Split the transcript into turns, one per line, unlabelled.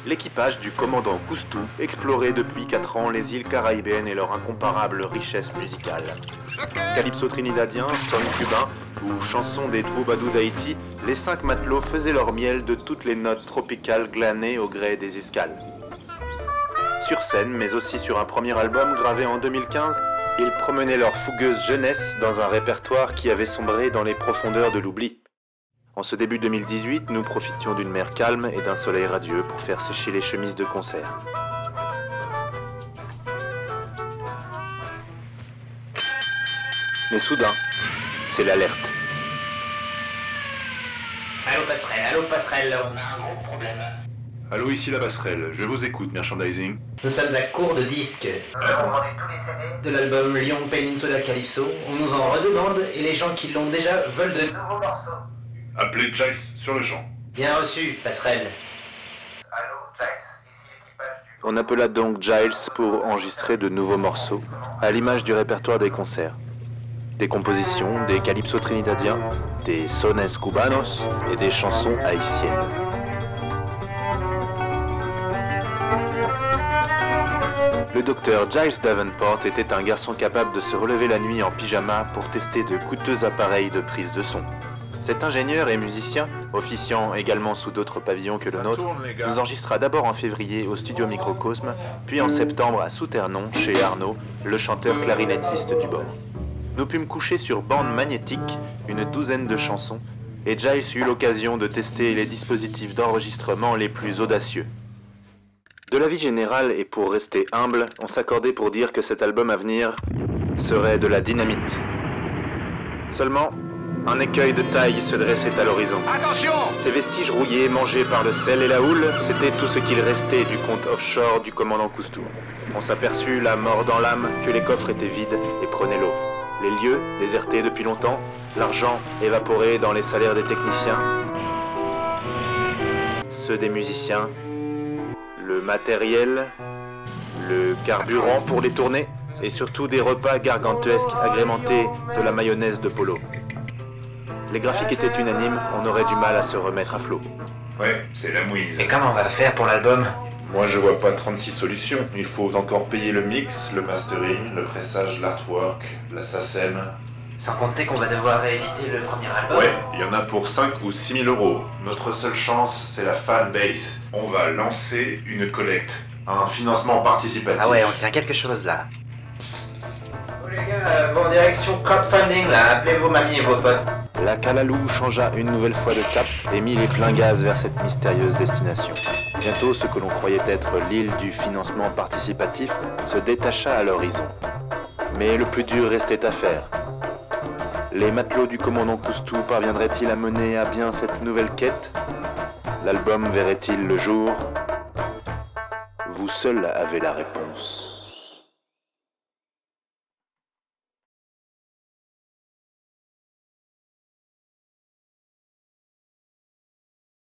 l'équipage du commandant Cousteau explorait depuis 4 ans les îles caribéennes et leur incomparable richesse musicale. Calypso trinidadien, son cubain ou chanson des troubadours d'Haïti, les 5 matelots faisaient leur miel de toutes les notes tropicales glanées au gré des escales. Sur scène, mais aussi sur un premier album gravé en 2015, ils promenaient leur fougueuse jeunesse dans un répertoire qui avait sombré dans les profondeurs de l'oubli. En ce début 2018, nous profitions d'une mer calme et d'un soleil radieux pour faire sécher les chemises de concert. Mais soudain, c'est l'alerte.
Allô passerelle, on a un gros problème.
Allô, ici la passerelle, je vous écoute, merchandising.
Nous sommes à court de disques. Nous avons vendu tous les CD de l'album Lyon Peninsula Calypso. On nous en redemande et les gens qui l'ont déjà veulent de nouveaux morceaux.
Appelez Giles sur le champ.
Bien reçu, passerelle.
Allô, Giles, ici l'équipage du...
On appela donc Giles pour enregistrer de nouveaux morceaux, à l'image du répertoire des concerts. Des compositions, des calypso trinidadiens, des sones cubanos et des chansons haïtiennes. Le docteur Giles Davenport était un garçon capable de se relever la nuit en pyjama pour tester de coûteux appareils de prise de son. Cet ingénieur et musicien, officiant également sous d'autres pavillons que le nôtre, nous enregistra d'abord en février au studio Microcosme, puis en septembre à Souternon, chez Arnaud, le chanteur clarinettiste du bord. Nous pûmes coucher sur bande magnétique une douzaine de chansons, et Giles eut l'occasion de tester les dispositifs d'enregistrement les plus audacieux. De l'avis général et pour rester humble, on s'accordait pour dire que cet album à venir serait de la dynamite. Seulement, un écueil de taille se dressait à l'horizon.
Attention!
Ces vestiges rouillés, mangés par le sel et la houle, c'était tout ce qu'il restait du compte offshore du commandant Cousteau. On s'aperçut, la mort dans l'âme, que les coffres étaient vides et prenaient l'eau. Les lieux, désertés depuis longtemps, l'argent évaporé dans les salaires des techniciens, ceux des musiciens, le matériel, le carburant pour les tournées, et surtout des repas gargantuesques agrémentés de la mayonnaise de Polo. Les graphiques étaient unanimes, on aurait du mal à se remettre à flot.
Ouais, c'est la mouise.
Et comment on va faire pour l'album?
Moi je vois pas 36 solutions. Il faut encore payer le mix, le mastering, le pressage, l'artwork, la SACEM.
Sans compter qu'on va devoir rééditer le premier album.
Ouais, il y en a pour 5 ou 6 000 euros. Notre seule chance, c'est la fan base. On va lancer une collecte, un financement participatif.
Ah ouais, on tient quelque chose là. Oh les gars, bon direction crowdfunding là, appelez vos mamies et vos potes.
La Calalou changea une nouvelle fois de cap et mit les pleins gaz vers cette mystérieuse destination. Bientôt, ce que l'on croyait être l'île du financement participatif se détacha à l'horizon. Mais le plus dur restait à faire. Les matelots du commandant Cousteau parviendraient-ils à mener à bien cette nouvelle quête? L'album verrait-il le jour? Vous seul avez la réponse.